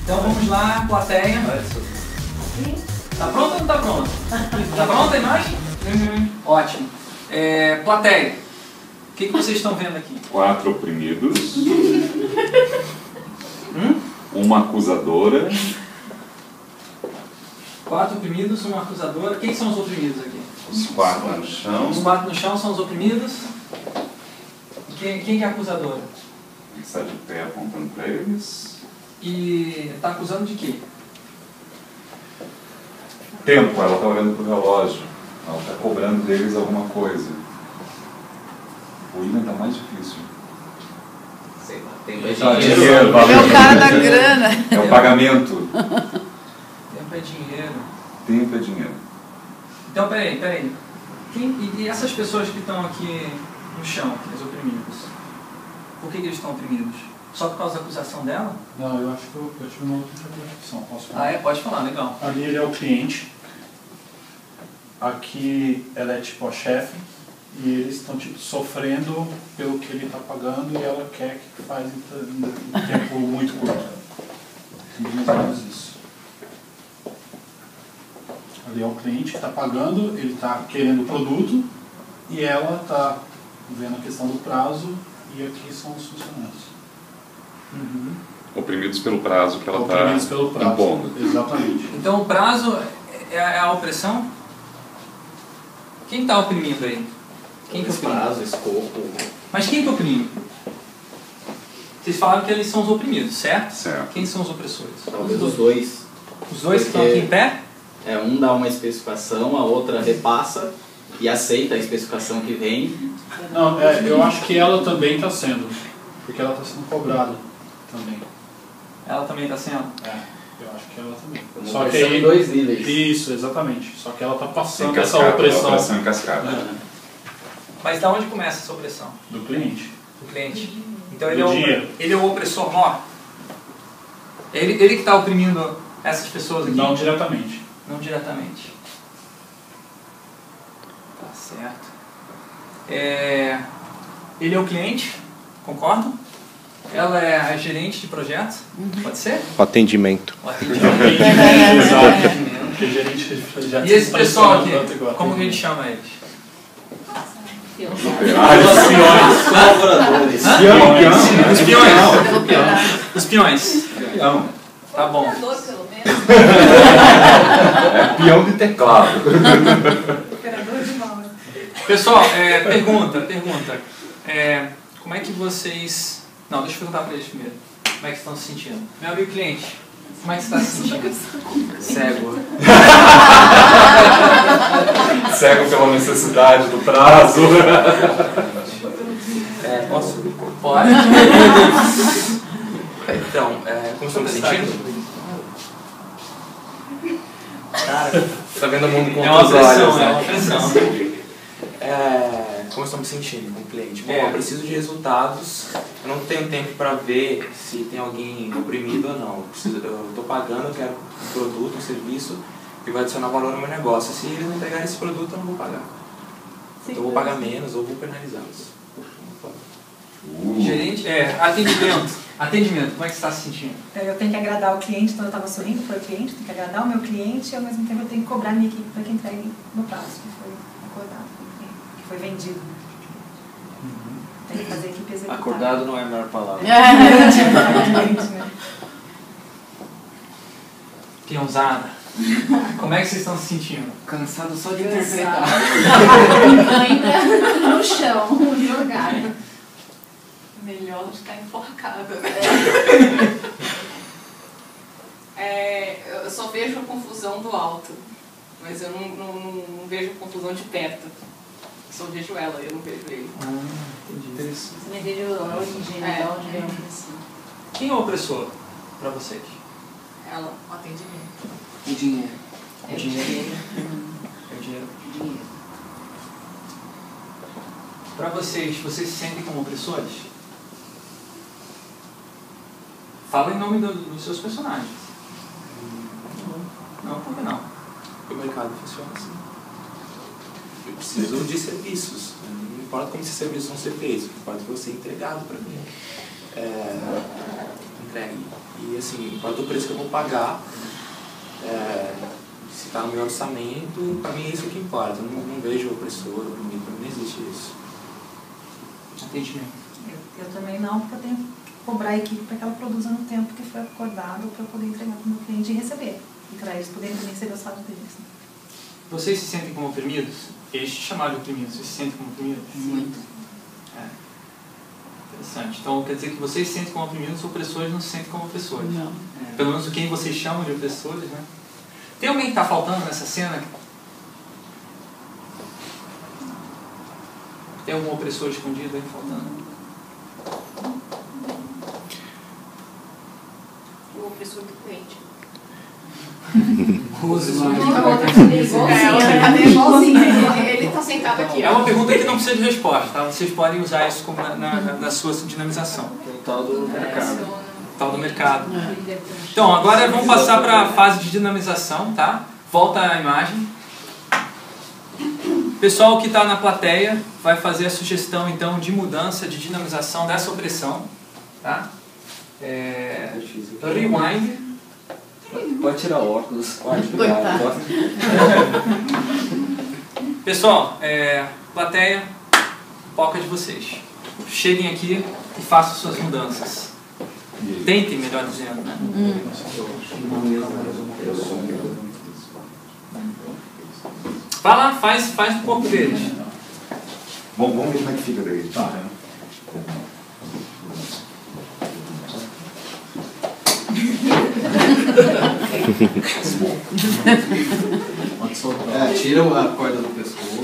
Então vamos lá, plateia. Tá pronta ou não tá pronta? Tá pronta a imagem? Ótimo. Plateia, o que vocês estão vendo aqui? 4 oprimidos. Uma acusadora. 4 oprimidos, uma acusadora. Quem são os oprimidos aqui? Os 4 no chão. Os 4 no chão são os oprimidos. Quem é a acusadora? Ele está de pé apontando para eles. E está acusando de quê? Tempo, ela está olhando para o relógio. Ela está cobrando deles alguma coisa. O William está mais difícil. Sei lá, tem dinheiro. É o cara da grana. É o pagamento. Tempo é dinheiro. Tempo é dinheiro. Então, peraí. E essas pessoas que estão aqui no chão, aqueles oprimidos, por que eles estão oprimidos? Só por causa da acusação dela? Não, eu acho que eu tive uma outra interpretação. Posso falar? Pode falar, legal. Ali ele é o cliente. Aqui ela é tipo a chefe. E eles estão tipo sofrendo pelo que ele está pagando e ela quer que faz em tempo muito curto. Mais ou menos isso. Ali é o cliente que está pagando, ele está querendo o produto e ela está vendo a questão do prazo e aqui são os funcionários. Oprimidos pelo prazo que ela está impondo. Exatamente. Então o prazo é a opressão? Quem está oprimindo aí? Quem que oprime? Prazo, escopo. Mas quem que oprime? Vocês falaram que eles são os oprimidos, certo? Certo. Quem são os opressores? Talvez os dois. Os dois que estão aqui em pé? Um dá uma especificação, a outra repassa e aceita a especificação que vem. Não, eu acho que ela também está sendo, porque ela está sendo cobrada também. Ela também está sendo? Eu acho que ela também. Só que aí, 2 níveis. Isso, exatamente. Só que ela está passando Cascata, essa opressão. Opressão em cascata. Mas da onde começa essa opressão? Do cliente. Do cliente. Então ele é o opressor maior? Ele que está oprimindo essas pessoas aqui? Não diretamente. Não diretamente. Tá certo. Ele é o cliente, concordo? Ela é a gerente de projetos, pode ser? O atendimento. O atendimento. E esse pessoal aqui, como que a gente chama eles? Os peões. Tá bom. É peão de teclado. Pessoal, pergunta. Como é que vocês... Não, deixa eu perguntar para eles primeiro. Como é que estão se sentindo? Meu amigo cliente, como é que você está se sentindo? Cego. Cego pela necessidade do prazo. Posso? Pode. Então, como estou me sentindo? Cara, tá vendo o mundo com outros olhos, né? É uma pressão. Como eu estou me sentindo com o cliente? Bom, eu preciso de resultados. Eu não tenho tempo para ver se tem alguém oprimido ou não. Eu estou pagando, eu quero um produto, um serviço que vai adicionar valor no meu negócio. Se eles não entregarem esse produto, eu não vou pagar. Então eu vou pagar menos ou vou penalizá-los. Gerente, atendimento, como é que você está se sentindo? Eu tenho que agradar o cliente, então eu estava sorrindo para o cliente, tenho que agradar o meu cliente e ao mesmo tempo eu tenho que cobrar a minha equipe para que entregue no prazo que foi acordado, que foi vendido. Tem que fazer a equipe executar. Acordado não é a melhor palavra. Peãozada. Como é que vocês estão se sentindo? Cansado só de interpretar. Ainda no chão, jogado. Melhor não ficar enforcada, né? Eu só vejo a confusão do alto, mas eu não vejo a confusão de perto. Eu só vejo ela, eu não vejo ele. Entendi. Você vejo a origem, de onde vem a opressão. Quem é o opressor para vocês? Ela, o atendimento. O dinheiro. O dinheiro. É o dinheiro. Dinheiro. Para vocês se sentem como opressores? Fala em nome dos seus personagens. Não, por que não? O mercado funciona assim. Eu preciso de serviços. Não importa como esses serviços vão ser feitos, importa que eu ser entregado para mim. entregue. E assim, importa o preço que eu vou pagar, se está no meu orçamento, para mim é isso que importa. Eu não vejo opressor, para mim não existe isso. Atendimento. Eu também não, porque eu tenho que cobrar a equipe para que ela produza no tempo que foi acordado para eu poder entregar para o meu cliente e receber. E para eles poderem também receber o salário deles. Né? Vocês se sentem como oprimidos? Eles te chamaram de oprimidos. Vocês se sentem como oprimidos? Muito. Interessante. Então quer dizer que vocês se sentem como oprimidos, os opressores não se sentem como opressores. Não. Pelo menos quem vocês chamam de opressores, né? Tem alguém que está faltando nessa cena? Tem algum opressor escondido aí faltando? O opressor do cliente. Ele tá sentado aqui. É uma pergunta que não precisa de resposta, tá? Vocês podem usar isso como na sua dinamização. O tal do mercado. Tal do mercado. Então, agora vamos passar para a fase de dinamização, tá? Volta a imagem. O pessoal que está na plateia vai fazer a sugestão, então, de mudança, de dinamização dessa opressão, tá? Rewind. Pode tirar o óculos. Pode. Pessoal, plateia, foco é de vocês. Cheguem aqui e façam suas mudanças. Tentem, melhor dizendo, né? Vai lá, faz um pouco deles. Bom, vamos ver como é que fica daí. Tá. Tira a corda do pescoço.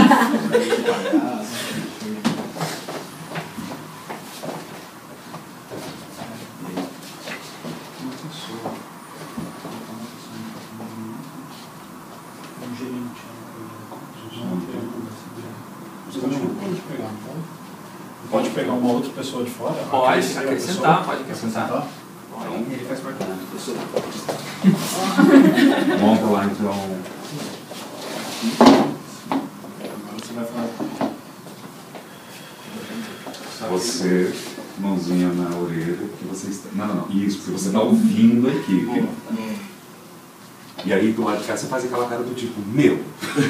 Pode pegar uma outra pessoa de fora? Pode acrescentar, pode acrescentar. Ele faz parte da pessoa. Vamos lá então. Você vai falar. Você, mãozinha na orelha, que você está. Não. Isso, porque você está ouvindo a equipe. E aí do lado de cá você faz aquela cara do tipo, meu.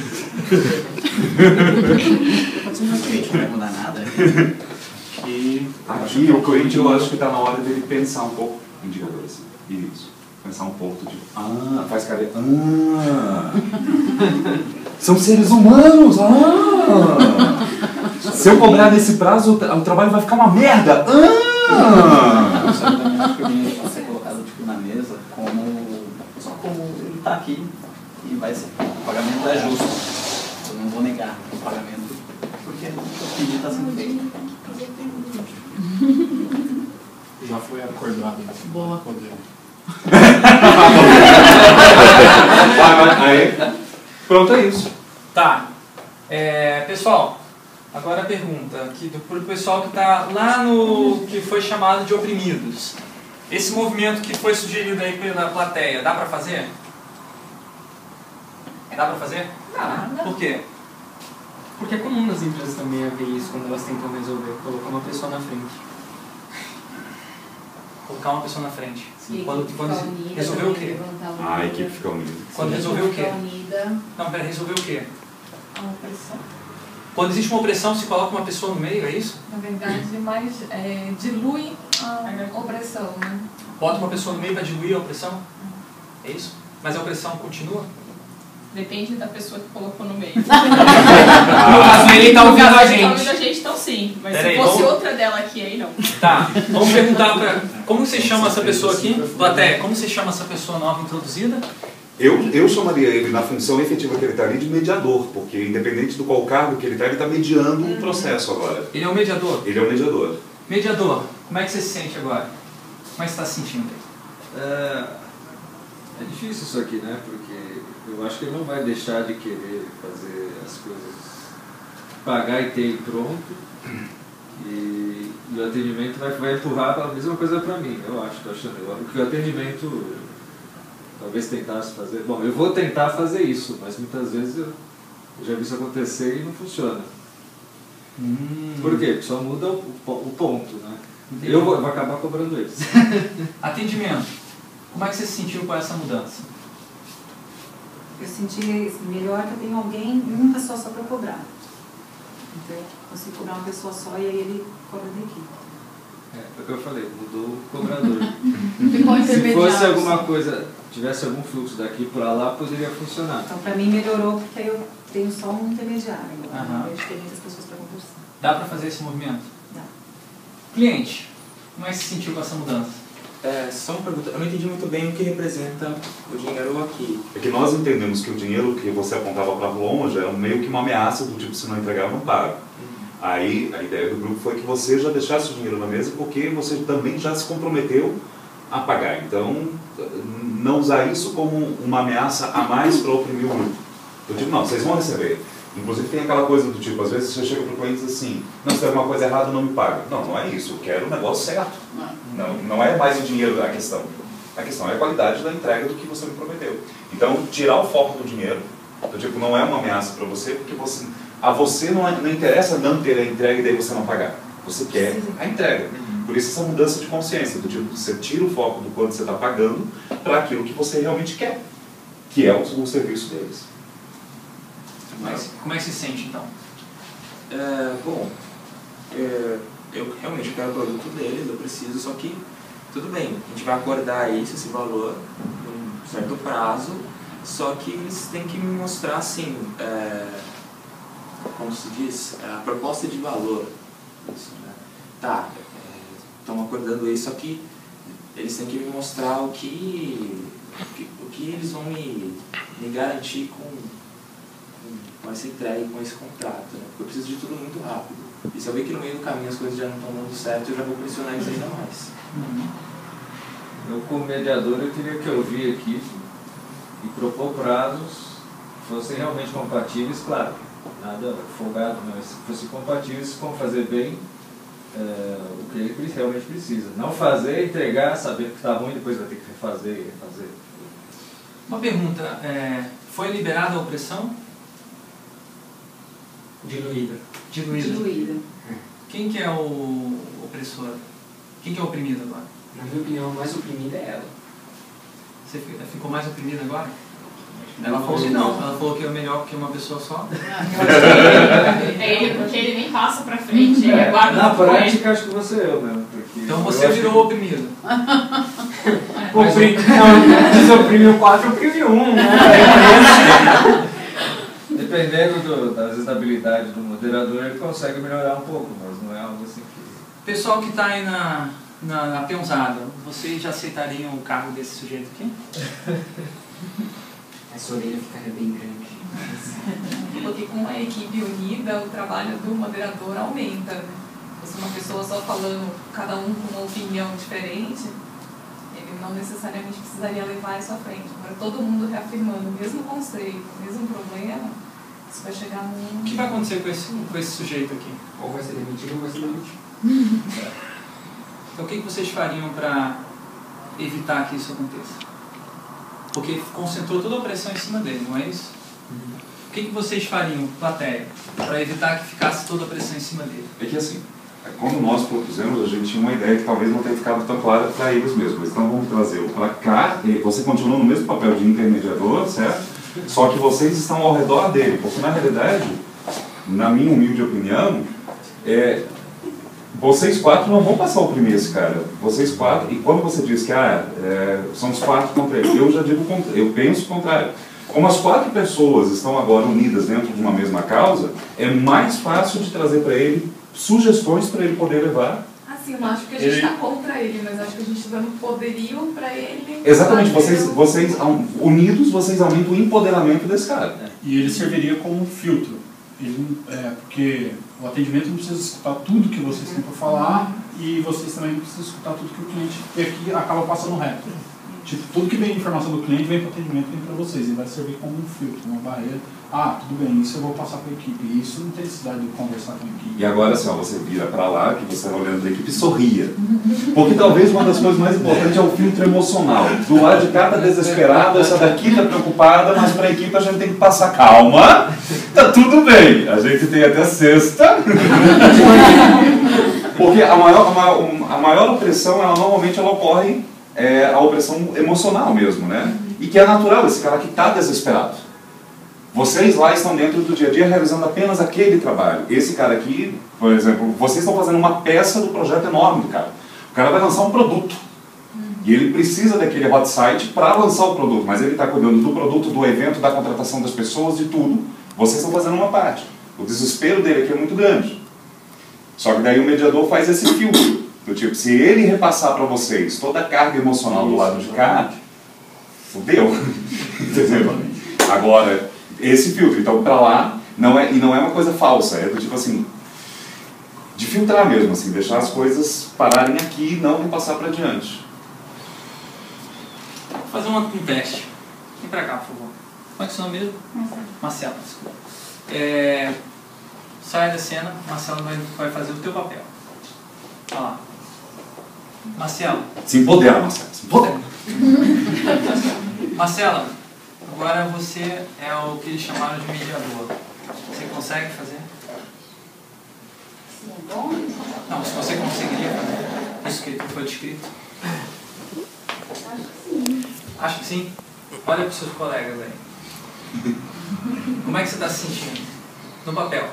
Pode ser um cliente, não vai mudar nada. E aqui o cliente eu acho que está na hora dele pensar um pouco. Indicador assim. Isso. Pensar um pouco tipo, faz cara de, são seres humanos, se eu cobrar nesse prazo o trabalho vai ficar uma merda, Só que também acho que o cliente pode ser colocado tipo, na mesa só como ele está aqui e vai ser, o pagamento é justo. Eu não vou negar o pagamento porque o pedido está sendo feito. Já foi acordado. Boa. aí, pronto, é isso. Tá. Pessoal, agora a pergunta aqui para o pessoal que está lá no que foi chamado de oprimidos. Esse movimento que foi sugerido aí pela plateia, dá para fazer? Dá para fazer? Por quê? Porque é comum nas empresas também haver isso quando elas tentam resolver, colocar uma pessoa na frente. Colocar uma pessoa na frente. Sim, Quando resolveu o quê? A equipe fica unida. Quando resolveu o quê? Não, pera, resolveu o quê? Quando existe uma opressão, se coloca uma pessoa no meio, é isso? Na verdade, mais dilui a opressão, né? Bota uma pessoa no meio para diluir a opressão? É isso? Mas a opressão continua? Depende da pessoa que colocou no meio. No caso, ele está ouvindo a gente. Ele está ouvindo a gente, então sim. Mas Pera se aí, fosse outra dela aqui, aí não. Tá, vamos perguntar para... Como você chama essa pessoa aqui? Plateia, como você chama essa pessoa nova introduzida? Eu chamaria ele, na função efetiva que ele está ali, de mediador, porque independente do qual cargo que ele está mediando um processo agora. Ele é o mediador? Ele é o mediador. Mediador, como é que você se sente agora? Como é que você está se sentindo? É difícil isso aqui, né? Porque eu acho que ele não vai deixar de querer fazer as coisas, pagar e ter ele pronto. E o atendimento vai empurrar a mesma coisa para mim, eu acho, estou achando. Porque o atendimento talvez tentasse fazer... Bom, eu vou tentar fazer isso, mas muitas vezes eu já vi isso acontecer e não funciona. Por quê? Porque só muda o ponto, né? Eu vou acabar cobrando eles. Atendimento. Como é que você se sentiu com essa mudança? Eu senti melhor que eu tenho alguém, uma pessoa só para cobrar. Então, eu consigo cobrar uma pessoa só e aí ele cobra da equipe. É o que eu falei, mudou o cobrador. Ficou Se intermediário. fosse alguma coisa, tivesse algum fluxo daqui para lá, poderia funcionar. Então, para mim, melhorou porque aí eu tenho só um intermediário. Aham. Eu vejo que tem muitas pessoas para conversar. Dá para fazer esse movimento? Dá. Cliente, como é que se sentiu com essa mudança? Só uma pergunta, eu não entendi muito bem o que representa o dinheiro aqui. É que nós entendemos que o dinheiro que você apontava para longe era meio que uma ameaça do tipo, se não entregar, eu não pago. Aí a ideia do grupo foi que você já deixasse o dinheiro na mesa porque você também já se comprometeu a pagar. Então, não usar isso como uma ameaça a mais para oprimir o grupo. Eu digo, não, vocês vão receber. Inclusive tem aquela coisa do tipo, às vezes você chega para o cliente e diz assim, não, se tem alguma coisa errada, não me paga. Não, não é isso, eu quero o negócio certo. Não é mais o dinheiro a questão. A questão é a qualidade da entrega do que você me prometeu. Então, tirar o foco do dinheiro, do tipo, não é uma ameaça para você, porque a você não interessa não ter a entrega e daí você não pagar. Você quer a entrega. Por isso essa mudança de consciência, do tipo, você tira o foco do quanto você está pagando para aquilo que você realmente quer, que é o serviço deles. Como é que se sente, então? Eu realmente quero o produto deles, eu preciso, só que tudo bem, a gente vai acordar isso, esse valor, num certo prazo, só que eles têm que me mostrar, assim, como se diz, a proposta de valor. Isso, né? Tá, estão acordando isso, só que eles têm que me mostrar o que eles vão me garantir com essa entrega, com esse contrato, né? Porque eu preciso de tudo muito rápido. E se eu ver que no meio do caminho as coisas já não estão dando certo, eu já vou pressionar eles ainda mais. Eu, como mediador, eu teria que ouvir aqui e propor prazos que fossem realmente compatíveis, claro, nada folgado, mas que fossem compatíveis com fazer bem o que ele realmente precisa. Não fazer, entregar, saber que está ruim, depois vai ter que refazer e refazer. Uma pergunta, foi liberada a opressão? Diluída. Diluída. Quem que é o opressor? Quem que é o oprimido agora? Na minha opinião, a mais oprimida é ela. Você ficou mais oprimida agora? Ela falou que não, ela falou que é melhor que uma pessoa só. É ele, porque ele nem passa pra frente, ele aguarda. Na prática, acho que você é eu mesmo. Então você virou oprimido. Desoprimiu 4, oprimiu 1, né? Dependendo das habilidades do moderador, ele consegue melhorar um pouco, mas não é algo assim que... Pessoal que está aí na peãozada, vocês já aceitariam o cargo desse sujeito aqui? Essa orelha ficaria bem grande. Porque com a equipe unida, o trabalho do moderador aumenta, né? Se uma pessoa só falando, cada um com uma opinião diferente, ele não necessariamente precisaria levar isso à frente. Agora, todo mundo reafirmando o mesmo conceito, o mesmo problema, isso vai chegar num... O que vai acontecer com esse sujeito aqui? Ou vai ser demitido ou vai ser demitido. Então o que vocês fariam para evitar que isso aconteça? Porque concentrou toda a pressão em cima dele, não é isso? O que vocês fariam, plateia, para evitar que ficasse toda a pressão em cima dele? É que assim, quando nós propusemos, a gente tinha uma ideia que talvez não tenha ficado tão clara para eles mesmos. Então vamos trazê-lo para cá, e você continua no mesmo papel de intermediador, certo? Só que vocês estão ao redor dele, porque na realidade, na minha humilde opinião, vocês quatro não vão passar a oprimir esse cara. Vocês quatro, e quando você diz que são os quatro contra ele, eu já digo, eu penso o contrário. Como as 4 pessoas estão agora unidas dentro de uma mesma causa, é mais fácil de trazer para ele sugestões para ele poder levar. Assim, eu não acho que a gente está contra ele, mas acho que a gente está dando poderio para ele... Exatamente, vocês unidos, vocês aumentam o empoderamento desse cara. E ele serviria como um filtro. Porque o atendimento não precisa escutar tudo que vocês têm para falar e vocês também não precisam escutar tudo que o cliente aqui acaba passando reto. Tipo, tudo que vem de informação do cliente vem para o atendimento, vem para vocês. Ele vai servir como um filtro, uma barreira. Tudo bem, isso eu vou passar para a equipe. Isso não tem necessidade de conversar com a equipe. E agora, assim, você vira para lá, que você está olhando para a equipe e sorria. Porque talvez uma das coisas mais importantes é o filtro emocional. Do lado de cá está desesperado, essa daqui está preocupada, mas para a equipe a gente tem que passar calma. Tá tudo bem. A gente tem até sexta. Porque a maior opressão, ela normalmente ela ocorre, a opressão emocional mesmo, né? E que é natural, esse cara que está desesperado. Vocês lá estão dentro do dia a dia realizando apenas aquele trabalho. Esse cara aqui, por exemplo, vocês estão fazendo uma peça do projeto enorme do cara. O cara vai lançar um produto. E ele precisa daquele hot site para lançar o produto, mas ele está cuidando do produto, do evento, da contratação das pessoas, de tudo. Vocês estão fazendo uma parte. O desespero dele aqui é muito grande. Só que daí o mediador faz esse filtro. Do tipo, se ele repassar para vocês toda a carga emocional do lado de cá, fudeu. Entendeu? Agora, esse filtro, então para lá, não é uma coisa falsa, é do tipo assim, de filtrar mesmo, assim, deixar as coisas pararem aqui e não repassar para diante. Vou fazer um teste. Vem pra cá, por favor. Como é que é o seu nome mesmo? Marcelo. Sai da cena, Marcelo vai fazer o teu papel. Olha lá. Marcelo. Se empodera, Marcelo. Se empodera. Marcelo, agora você é o que eles chamaram de mediador. Você consegue fazer? Sim, é bom? Não, se você conseguiria fazer isso que foi descrito. Acho que sim. Acho que sim? Olha para os seus colegas aí. Como é que você está se sentindo? No papel.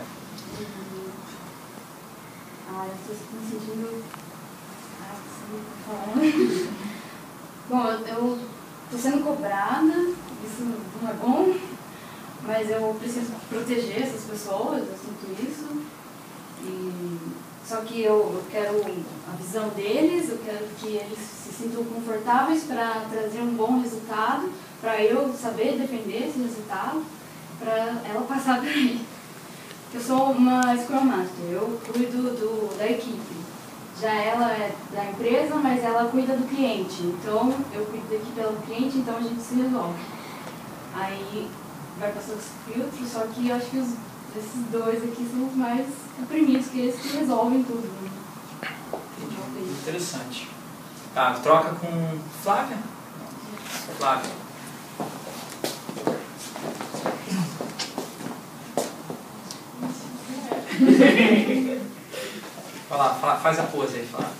Eu estou me sentindo... Bom, eu estou sendo cobrada, isso não é bom, mas eu preciso proteger essas pessoas, eu sinto isso. Só que eu quero a visão deles, eu quero que eles se sintam confortáveis para trazer um bom resultado, para eu saber defender esse resultado, para ela passar para mim. Eu sou uma Scrum Master, eu cuido da equipe. Já ela é da empresa, mas ela cuida do cliente. Então, eu cuido da equipe do cliente, então a gente se resolve. Aí vai passar os filtros, só que eu acho que esses dois aqui são os mais oprimidos, que eles que resolvem tudo. Entendi. Interessante. Tá, troca com Flávia? Flávia. Vai lá, faz a pose aí, Flávia.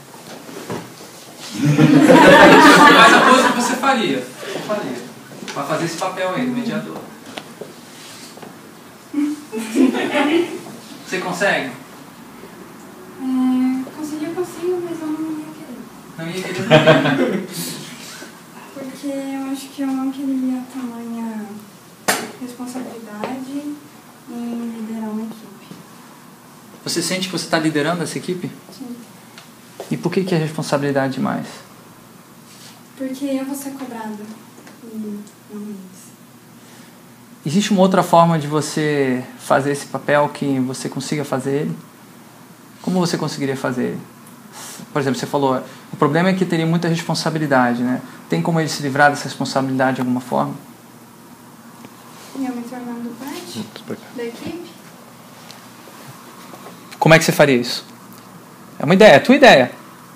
Faz a pose que você faria. Vai fazer esse papel aí, do mediador. Você consegue? Conseguir eu consigo, mas eu não ia querer. Não ia querer também. Porque eu acho que eu não queria tamanha responsabilidade em liderar uma equipe. Você sente que você está liderando essa equipe? Sim. E por que é responsabilidade demais? Porque eu vou ser cobrada e não eles. Existe uma outra forma de você fazer esse papel que você consiga fazer ele? Como você conseguiria fazer ele? Por exemplo, você falou, o problema é que teria muita responsabilidade, né? Tem como ele se livrar dessa responsabilidade de alguma forma? Eu me tornando parte da equipe? Como é que você faria isso? É uma ideia, é a tua ideia.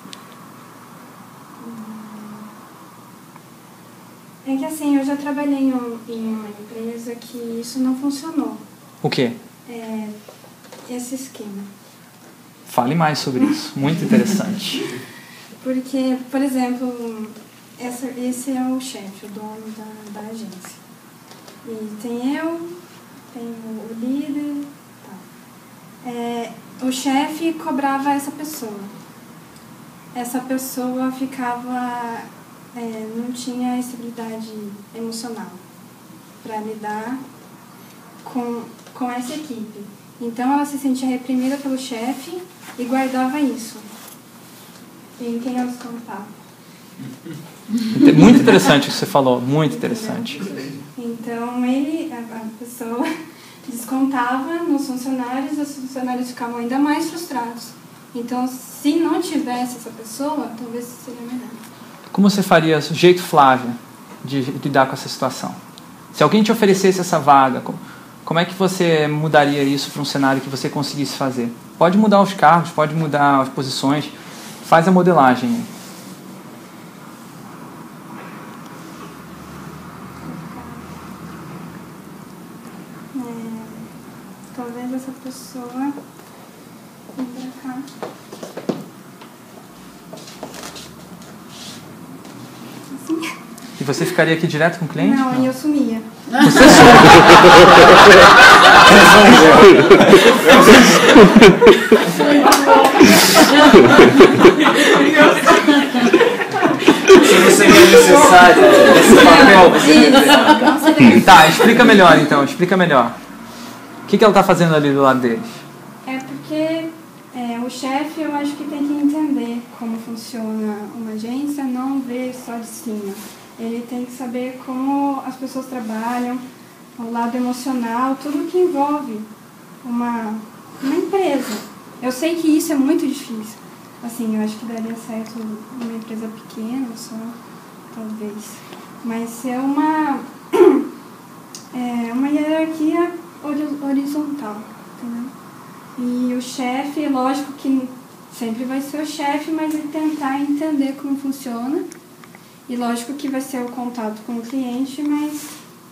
É que assim, eu já trabalhei em uma empresa que isso não funcionou. O quê? Esse esquema. Fale mais sobre isso, muito interessante. Porque, por exemplo, esse é o chefe, o dono da agência. E tem eu, tem o líder, tá. O chefe cobrava essa pessoa. Essa pessoa ficava... não tinha estabilidade emocional para lidar com essa equipe. Então ela se sentia reprimida pelo chefe e guardava isso em quem ela descontava. Muito interessante o que você falou, muito interessante. Então a pessoa descontava nos funcionários, os funcionários ficavam ainda mais frustrados. Então se não tivesse essa pessoa, talvez seria melhor. Como você faria o jeito Flávia de lidar com essa situação? Se alguém te oferecesse essa vaga, como é que você mudaria isso para um cenário que você conseguisse fazer? Pode mudar os cargos, pode mudar as posições, faz a modelagem. Talvez essa pessoa vem pra cá. você ficaria aqui direto com o cliente? Não, eu sumia. Você Não seria necessário esse papel. Tá, explica melhor então, explica melhor. O que ela está fazendo ali do lado deles? É porque o chefe, eu acho que tem que entender como funciona uma agência, não ver só de cima. Ele tem que saber como as pessoas trabalham, o lado emocional, tudo que envolve uma empresa. Eu sei que isso é muito difícil. Assim, eu acho que daria certo numa empresa pequena só, talvez. Mas ser uma hierarquia horizontal, entendeu? E o chefe, lógico que sempre vai ser o chefe, mas ele tentar entender como funciona. E lógico que vai ser o contato com o cliente, mas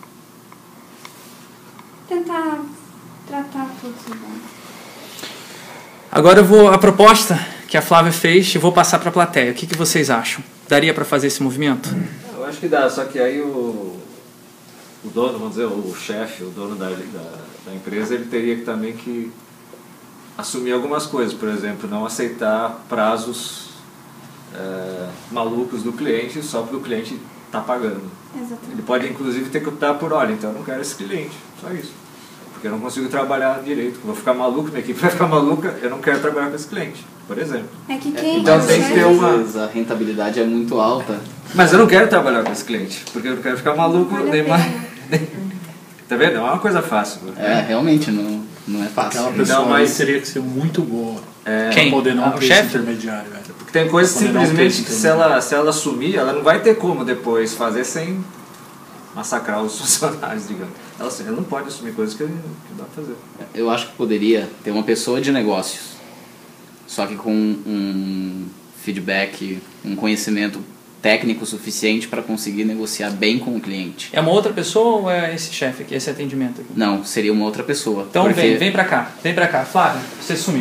tentar tratar todos iguais. Agora a proposta que a Flávia fez, eu vou passar para a plateia. O que vocês acham? Daria para fazer esse movimento? Eu acho que dá, só que aí o dono, vamos dizer, o chefe, o dono da empresa, ele teria que também que assumir algumas coisas, por exemplo, não aceitar prazos malucos do cliente só porque o cliente está pagando. Exatamente. Ele pode inclusive ter que optar por, olha, então eu não quero esse cliente, só isso. Porque eu não consigo trabalhar direito, eu vou ficar maluco, minha equipe vai ficar maluca, eu não quero trabalhar com esse cliente, por exemplo. É que quem então tem que ter uma... A rentabilidade é muito alta. Mas eu não quero trabalhar com esse cliente, porque eu não quero ficar maluco, nem mais... Tá vendo? Não é uma coisa fácil. Realmente não é fácil. Aquela pessoa mas teria que ser muito boa. Quem? Pra poder não o ter chefe? esse intermediário. Porque tem coisas simplesmente que se ela assumir, ela não vai ter como depois fazer sem massacrar os funcionários, digamos. Ela não pode assumir coisas que não dá pra fazer. Eu acho que poderia ter uma pessoa de negócios, só que com um feedback, um conhecimento técnico suficiente para conseguir negociar bem com o cliente. É uma outra pessoa ou é esse chefe aqui, esse atendimento aqui? Não, seria uma outra pessoa. Então porque... vem pra cá. Flávia, você sumiu.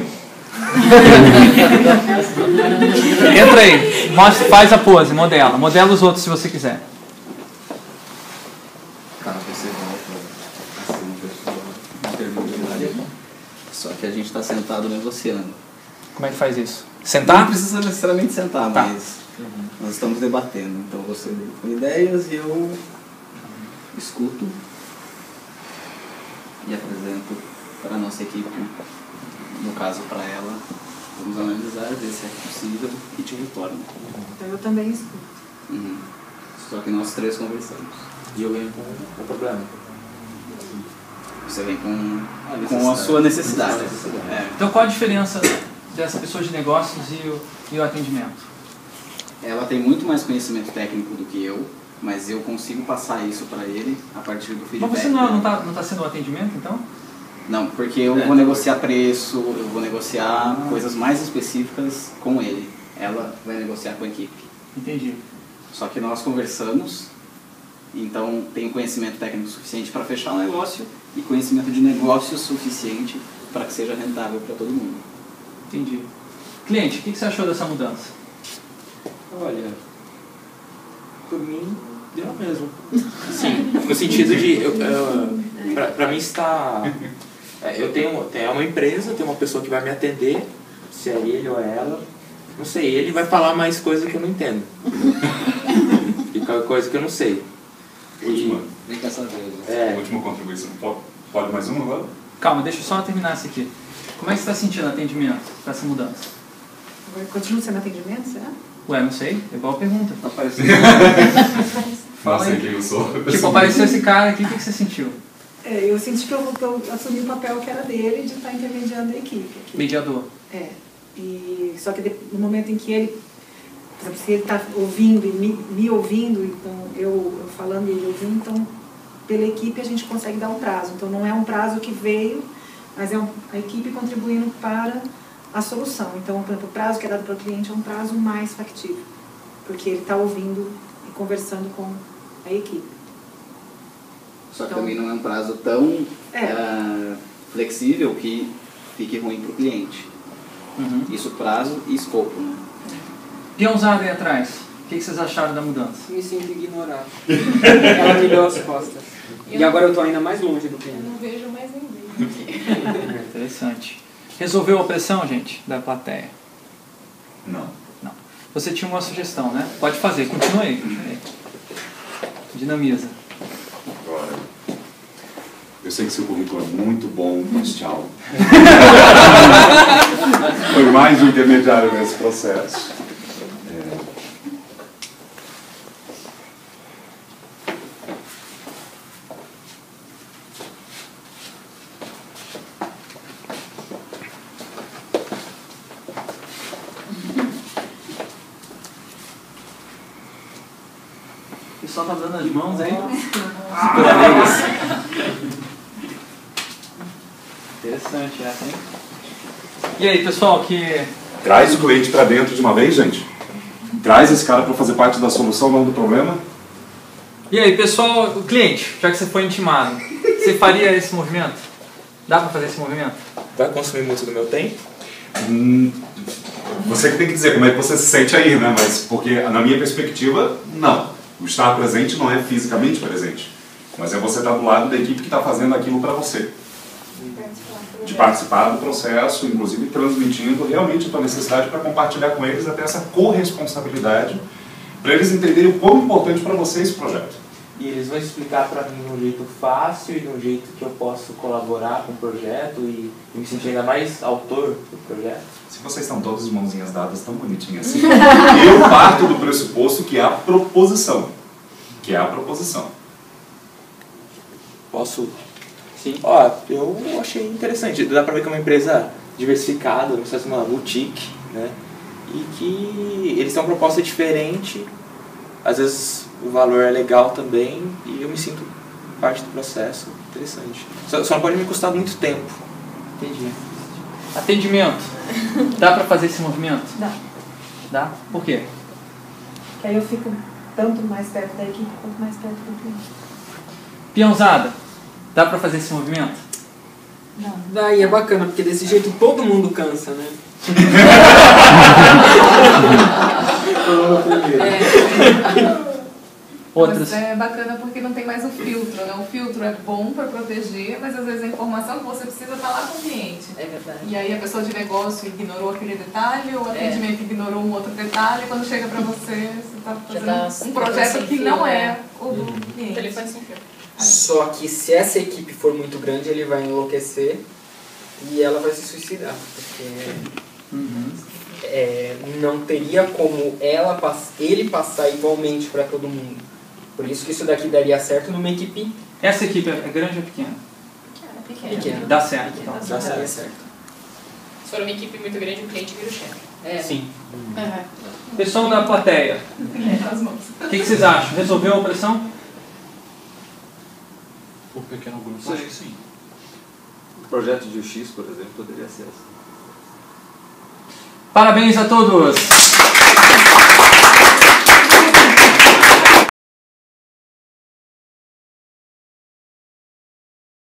Entra aí, faz a pose, modela os outros se você quiser. Você volta a ser uma pessoa intermediária, só que a gente está sentado negociando. Como é que faz isso? Sentar? Não precisa necessariamente sentar, tá. Mas nós estamos debatendo. Então você vem com ideias e eu escuto e apresento para a nossa equipe, no caso para ela, vamos analisar, ver se é possível e te retorno. Então eu também escuto. Só que nós três conversamos. E eu venho com o problema. Você vem com a sua necessidade. Então qual a diferença dessa pessoa de negócios e o atendimento? Ela tem muito mais conhecimento técnico do que eu, mas eu consigo passar isso para ele a partir do feedback. Mas você não tá sendo um atendimento, então? Não, porque eu vou negociar preço, eu vou negociar coisas mais específicas com ele. Ela vai negociar com a equipe. Entendi. Só que nós conversamos, então tenho conhecimento técnico suficiente para fechar o negócio e conhecimento de negócio suficiente para que seja rentável para todo mundo. Entendi. Cliente, o que você achou dessa mudança? Olha, por mim, deu mesmo. Sim, no sentido de, pra mim está... eu tenho uma empresa, tenho uma pessoa que vai me atender, se é ele ou é ela, não sei, ele vai falar mais coisa que eu não entendo. E coisa que eu não sei. Última contribuição. Pode mais uma agora? Calma, deixa eu só terminar essa aqui. Como é que você está sentindo o atendimento com essa mudança? Continua sendo atendimento, será? Ué, não sei, é igual a pergunta. Tá parecendo. Fala aí. Quem eu sou. Tipo, apareceu esse cara aqui, o que você sentiu? Eu senti que eu assumi o papel que era dele de estar intermediando a equipe. Aqui. Mediador. Só que no momento em que ele, por exemplo, se ele está ouvindo e me ouvindo, então eu falando e ele ouvindo, então pela equipe a gente consegue dar um prazo. Então não é um prazo que veio, mas é a equipe contribuindo para a solução. Então, por exemplo, o prazo que é dado para o cliente é um prazo mais factível, porque ele está ouvindo e conversando com a equipe. Só que também não é um prazo tão flexível que fique ruim para o cliente. Isso prazo e escopo. Né? Peãozada aí atrás. O que vocês acharam da mudança? Me sinto ignorado. Ela me deu as costas. E agora eu tô ainda mais longe do cliente. Eu não vejo mais ninguém. Interessante. Resolveu a pressão, gente, da plateia? Não. Não. Você tinha uma sugestão, né? Pode fazer, continue aí. Dinamiza. Agora, eu sei que seu currículo é muito bom, mas tchau. Foi mais um intermediário nesse processo. O pessoal tá dando as mãos aí. Interessante essa, hein? E aí, pessoal, que... Traz o cliente para dentro de uma vez, gente. Traz esse cara para fazer parte da solução, não do problema. E aí, pessoal, o cliente, já que você foi intimado, você faria esse movimento? Dá para fazer esse movimento? Vai consumir muito do meu tempo? Você que tem que dizer como é que você se sente aí, né? Mas, porque na minha perspectiva, não. O estar presente não é fisicamente presente, mas é você estar do lado da equipe que está fazendo aquilo para você. De participar do processo, inclusive transmitindo realmente a tua necessidade para compartilhar com eles até essa corresponsabilidade, para eles entenderem o quão importante para você esse projeto. E eles vão explicar para mim de um jeito fácil e de um jeito que eu posso colaborar com o projeto e me sentir ainda mais autor do projeto. Se vocês estão todos de mãozinhas dadas tão bonitinhas assim, eu parto do pressuposto que é a proposição. Que é a proposição. Posso? Sim. Ó, eu achei interessante. Dá pra ver que é uma empresa diversificada, uma boutique, né? E que eles têm uma proposta diferente. Às vezes o valor é legal também e eu me sinto parte do processo. Interessante. Só não pode me custar muito tempo. Entendi. Atendimento. Dá pra fazer esse movimento? Dá. Dá? Por quê? Que aí eu fico tanto mais perto da equipe quanto mais perto do cliente. Peãozada. Dá pra fazer esse movimento? Não. Daí é bacana, porque desse jeito todo mundo cansa, né? Mas é bacana porque não tem mais o filtro, né? O filtro é bom para proteger, mas às vezes a informação que você precisa está lá com o cliente. É verdade. E aí a pessoa de negócio ignorou aquele detalhe, ou o atendimento ignorou um outro detalhe, e quando chega para você está fazendo um projeto que não é o do cliente. Telefone sem fio. Só que se essa equipe for muito grande, ele vai enlouquecer e ela vai se suicidar, porque não teria como ele passar igualmente para todo mundo. Por isso que isso daqui daria certo numa equipe. Essa equipe é grande ou pequena? Pequena. Dá certo. Pequena. Então. Daria certo. Se for uma equipe muito grande, o cliente vira o chefe. Sim. Pessoal da plateia, o que vocês acham? Resolveu a pressão? O pequeno grupo. Sim, sim. O projeto de UX, por exemplo, poderia ser assim. Parabéns a todos!